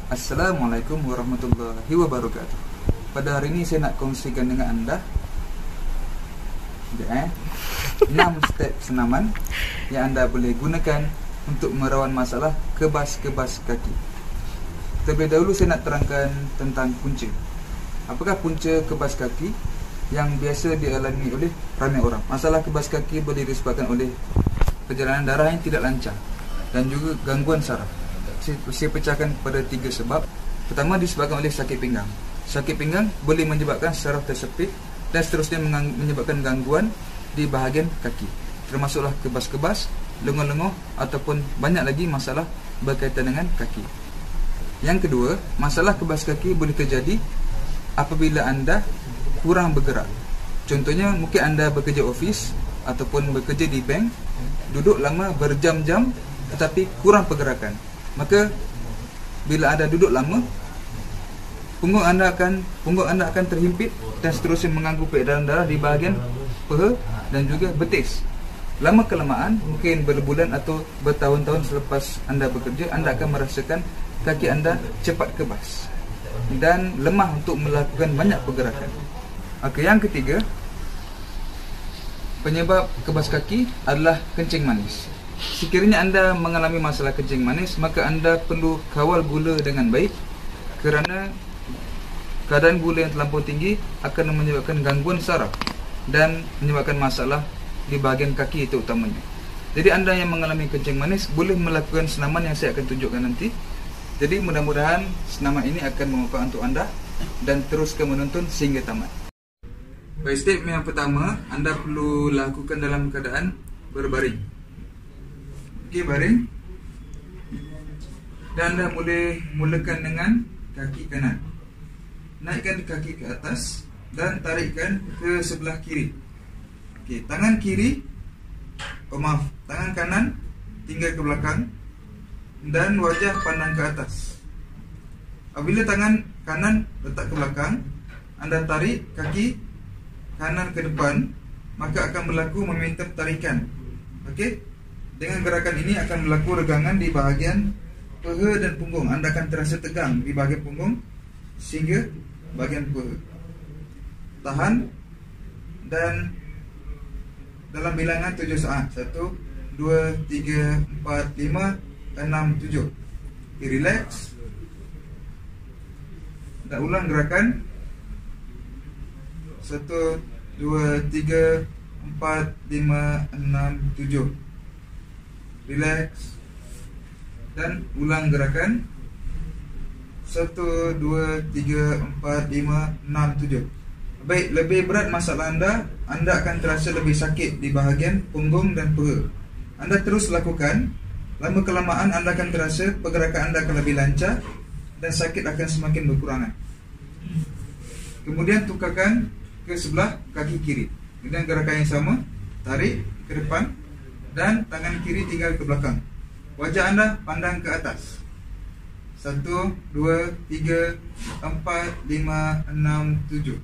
Assalamualaikum warahmatullahi wabarakatuh. Pada hari ini saya nak kongsikan dengan anda 6 step senaman yang anda boleh gunakan untuk merawan masalah kebas-kebas kaki. Terlebih dahulu saya nak terangkan tentang punca. Apakah punca kebas kaki yang biasa dialami oleh ramai orang? Masalah kebas kaki boleh disebabkan oleh perjalanan darah yang tidak lancar dan juga gangguan saraf. Saya pecahkan pada 3 sebab. Pertama, disebabkan oleh sakit pinggang. Sakit pinggang boleh menyebabkan saraf tersepit dan seterusnya menyebabkan gangguan di bahagian kaki, termasuklah kebas-kebas, lenguh-lenguh ataupun banyak lagi masalah berkaitan dengan kaki. Yang kedua, masalah kebas kaki boleh terjadi apabila anda kurang bergerak. Contohnya, mungkin anda bekerja ofis ataupun bekerja di bank, duduk lama berjam-jam tetapi kurang pergerakan. Maka bila anda duduk lama, punggung anda akan terhimpit dan seterusnya mengganggu peredaran darah di bahagian peha dan juga betis. Lama kelamaan, mungkin berbulan atau bertahun-tahun selepas anda bekerja, anda akan merasakan kaki anda cepat kebas dan lemah untuk melakukan banyak pergerakan. Okey, yang ketiga, penyebab kebas kaki adalah kencing manis. Sekiranya anda mengalami masalah kencing manis, maka anda perlu kawal gula dengan baik, kerana keadaan gula yang terlampau tinggi akan menyebabkan gangguan saraf dan menyebabkan masalah di bahagian kaki itu utamanya. Jadi anda yang mengalami kencing manis boleh melakukan senaman yang saya akan tunjukkan nanti. Jadi mudah-mudahan senaman ini akan bermanfaat untuk anda dan teruskan menonton sehingga tamat. Baik, step yang pertama, anda perlu lakukan dalam keadaan berbaring. Okey, baring. Dan anda boleh mulakan dengan kaki kanan. Naikkan kaki ke atas dan tarikkan ke sebelah kiri. Okey, tangan kanan tinggal ke belakang dan wajah pandang ke atas. Apabila tangan kanan letak ke belakang, anda tarik kaki kanan ke depan, maka akan berlaku momentum tarikan. Okey, dengan gerakan ini akan berlaku regangan di bahagian peha dan punggung. Anda akan terasa tegang di bahagian punggung sehingga bahagian peha. Tahan dan dalam bilangan 7 saat. 1, 2, 3, 4, 5, 6, 7. Relax. Dan ulang gerakan. 1, 2, 3, 4, 5, 6, 7. Relax. Dan ulang gerakan. 1, 2, 3, 4, 5, 6, 7. Baik, lebih berat masalah anda akan terasa lebih sakit di bahagian punggung dan peha. Anda terus lakukan. Lama kelamaan anda akan terasa pergerakan anda akan lebih lancar dan sakit akan semakin berkurangan. Kemudian tukarkan ke sebelah kaki kiri dengan gerakan yang sama. Tarik ke depan dan tangan kiri tinggal ke belakang. Wajah anda pandang ke atas. 1, 2, 3, 4, 5, 6, 7.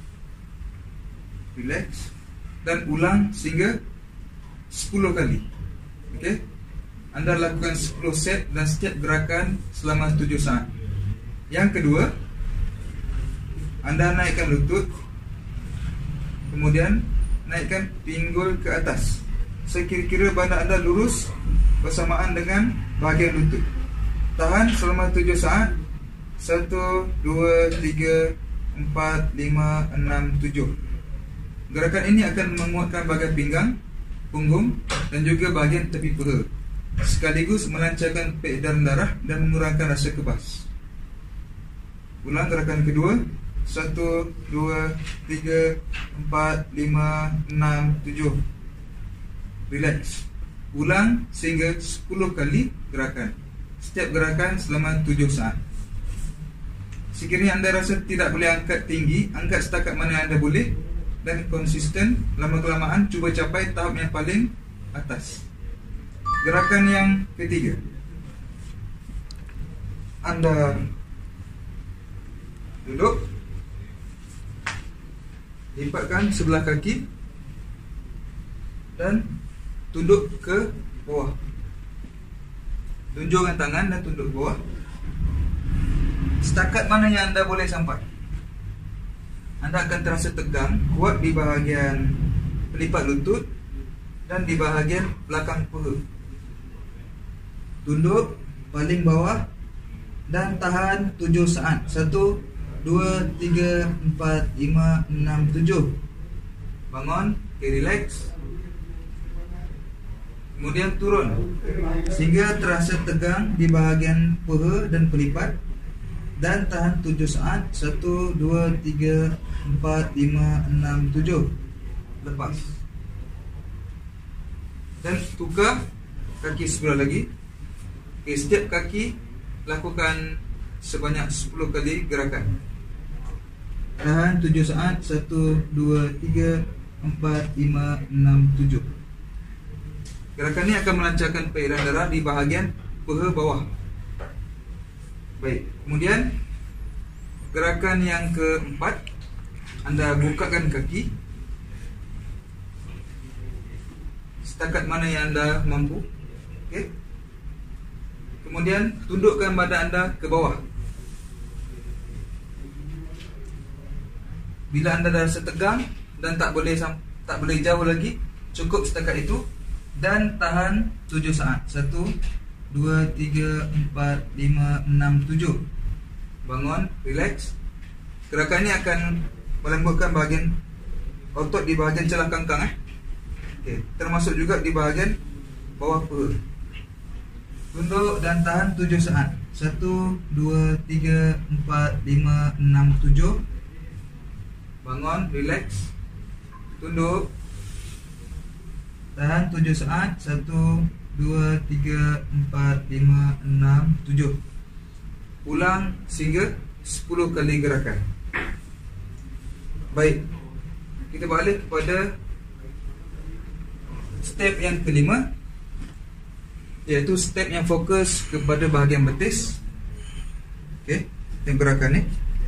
Relax. Dan ulang sehingga 10 kali. Okey. Anda lakukan 10 set dan setiap gerakan selama 7 saat. Yang kedua, anda naikkan lutut. Kemudian naikkan pinggul ke atas. Sekira-kira badan anda lurus bersamaan dengan bahagian lutut. Tahan selama 7 saat. 1, 2, 3, 4, 5, 6, 7. Gerakan ini akan menguatkan bahagian pinggang, punggung dan juga bahagian tepi peha, sekaligus melancarkan peredaran darah dan mengurangkan rasa kebas. Ulang gerakan kedua. 1, 2, 3, 4, 5, 6, 7. Relax. Ulang sehingga 10 kali gerakan. Setiap gerakan selama 7 saat. Sekiranya anda rasa tidak boleh angkat tinggi, angkat setakat mana anda boleh dan konsisten. Lama kelamaan cuba capai tahap yang paling atas. Gerakan yang ketiga, anda duduk, lipatkan sebelah kaki dan tunduk ke bawah. Tunjukkan tangan dan tunduk ke bawah. setakat mana yang anda boleh sampai. Anda akan terasa tegang kuat di bahagian pelipat lutut dan di bahagian belakang paha. Tunduk paling bawah dan tahan 7 saat. 1, 2, 3, 4, 5, 6, 7. Bangun, relax. Kemudian turun sehingga terasa tegang di bahagian paha dan pelipat, dan tahan 7 saat. 1, 2, 3, 4, 5, 6, 7. Lepas. Dan tukar kaki sebelah lagi. Setiap kaki lakukan sebanyak 10 kali gerakan. Tahan 7 saat. 1, 2, 3, 4, 5, 6, 7. Gerakan ini akan melancarkan peredaran darah di bahagian paha bawah. Baik, kemudian gerakan yang keempat, anda bukakan kaki setakat mana yang anda mampu. Okey. Kemudian tundukkan badan anda ke bawah. Bila anda dah rasa tegang dan tak boleh jauh lagi, cukup setakat itu. Dan tahan 7 saat. 1, 2, 3, 4, 5, 6, 7. Bangun, relax. Gerakan ini akan melembutkan bahagian otot di bahagian celah kangkang. Okay. Termasuk juga di bahagian bawah paha. Tunduk dan tahan 7 saat. 1, 2, 3, 4, 5, 6, 7. Bangun, relax. Tunduk, tahan 7 saat. 1, 2, 3, 4, 5, 6, 7. Ulang sehingga 10 kali gerakan. Baik, kita balik kepada step yang kelima, iaitu step yang fokus kepada bahagian betis. Okey, yang gerakan ni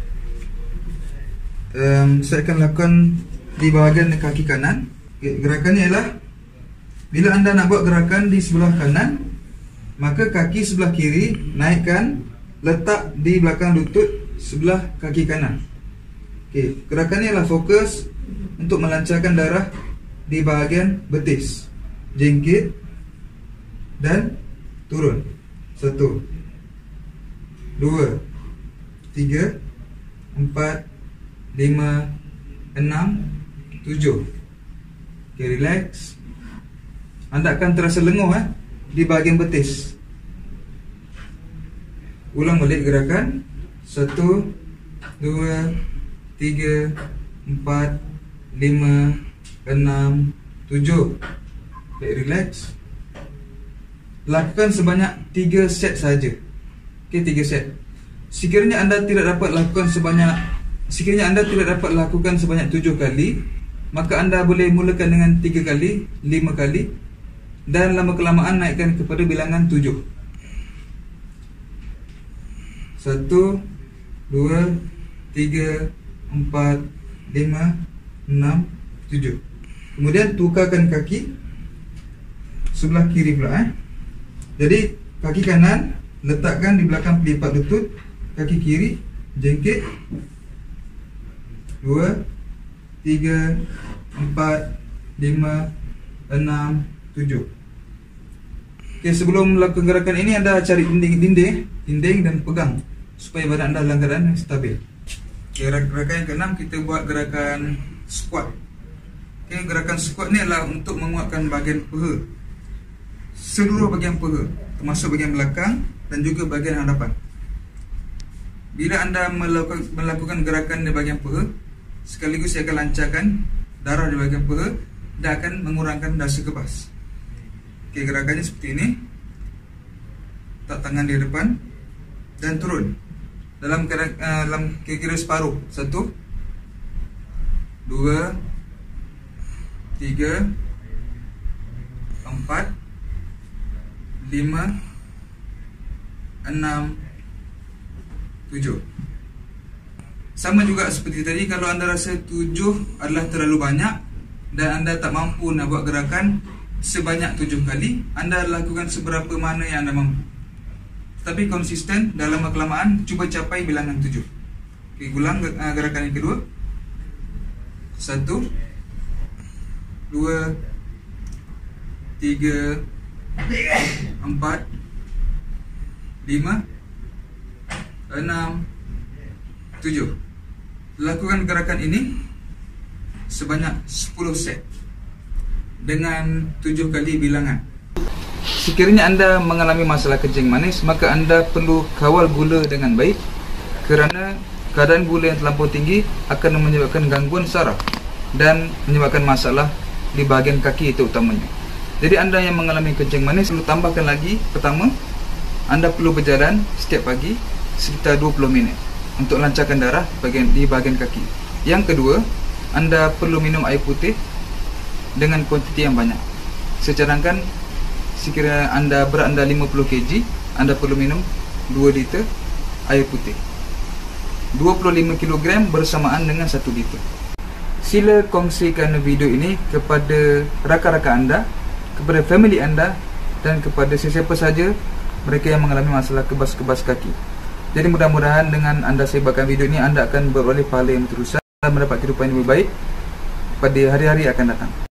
saya akan lakukan di bahagian kaki kanan. Okay, gerakan ni ialah bila anda nak buat gerakan di sebelah kanan, maka kaki sebelah kiri naikkan, letak di belakang lutut sebelah kaki kanan. Okey, gerakan ni adalah fokus untuk melancarkan darah di bahagian betis. Jingkit dan turun. 1, 2, 3, 4, 5, 6, 7. Okey, relax. Anda akan terasa lenguh di bahagian betis. Ulang balik gerakan. 1, 2, 3, 4, 5, 6, 7. Okay, relax. Lakukan sebanyak 3 set saja. Okay, 3 set. Sekiranya anda tidak dapat lakukan sebanyak 7 kali, maka anda boleh mulakan dengan 3 kali, 5 kali, dan lama kelamaan naikkan kepada bilangan 7. 1, 2, 3, 4, 5, 6, 7. Kemudian tukarkan kaki sebelah kiri pula. Jadi kaki kanan letakkan di belakang pelipat lutut, kaki kiri jengkit. 2, 3, 4, 5, 6, 7. Okey, sebelum melakukan gerakan ini, anda cari dinding dan pegang supaya badan anda dalam keadaan stabil. Okey, gerakan yang ke-6, kita buat gerakan squat. Okey, gerakan squat ni adalah untuk menguatkan bahagian paha. Seluruh bahagian paha, termasuk bahagian belakang dan juga bahagian hadapan. Bila anda melakukan gerakan di bahagian paha, sekaligus ia akan lancarkan darah di bahagian paha dan akan mengurangkan rasa kebas. Okey, gerakannya seperti ini. Letak tangan di depan dan turun dalam kira-kira separuh. 1, 2, 3, 4, 5, 6, 7. Sama juga seperti tadi, kalau anda rasa 7 adalah terlalu banyak dan anda tak mampu nak buat gerakan sebanyak 7 kali, anda lakukan seberapa mana yang anda mampu. tapi konsisten dalam kelamaan cuba capai bilangan 7. Oke, ulang gerakan yang kedua. 1 2 3 4 5 6 7. Lakukan gerakan ini sebanyak 10 set dengan 7 kali bilangan. Sekiranya anda mengalami masalah kencing manis, maka anda perlu kawal gula dengan baik, kerana keadaan gula yang terlampau tinggi akan menyebabkan gangguan saraf dan menyebabkan masalah di bahagian kaki itu utamanya. Jadi anda yang mengalami kencing manis perlu tambahkan lagi. Pertama, anda perlu berjalan setiap pagi sekitar 20 minit untuk lancarkan darah di bahagian kaki. Yang kedua, anda perlu minum air putih dengan kuantiti yang banyak. Secadangkan sekiranya berat anda 50 kg, anda perlu minum 2 liter air putih. 25 kg bersamaan dengan 1 liter. Sila kongsikan video ini kepada rakan-rakan anda, kepada family anda, dan kepada sesiapa saja mereka yang mengalami masalah kebas-kebas kaki. Jadi mudah-mudahan dengan anda sebarkan video ini, anda akan beroleh pahala yang berterusan dan mendapat kehidupan yang lebih baik pada hari-hari akan datang.